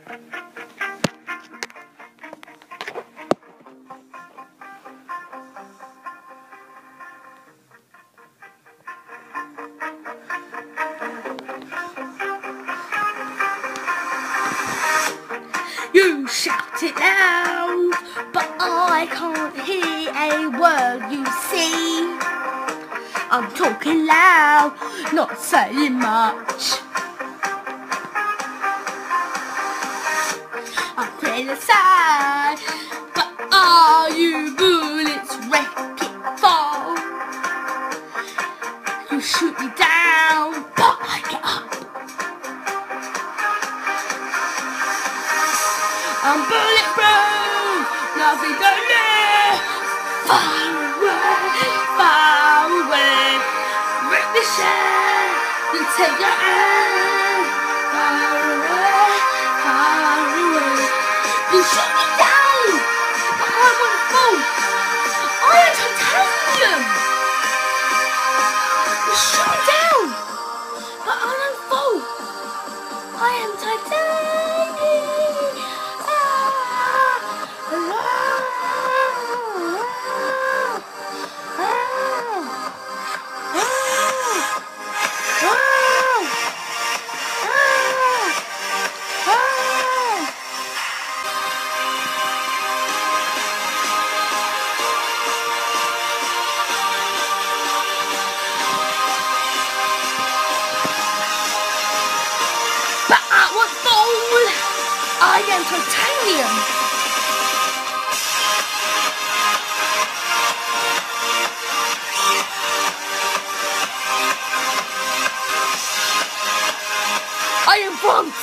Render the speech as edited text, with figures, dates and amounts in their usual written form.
You shout it loud, but I can't hear a word you see. I'm talking loud, not saying much. I'm feeling sad, but are you bullets wreck it fall? You shoot me down, but I get up. I'm bulletproof, nothing to lose. Far away, ricochet, you take your aim. Far away, you shoot me down, but I won't fall. I am titanium. You shoot me down, but I don't fall. I am titanium. I am titanium. I am from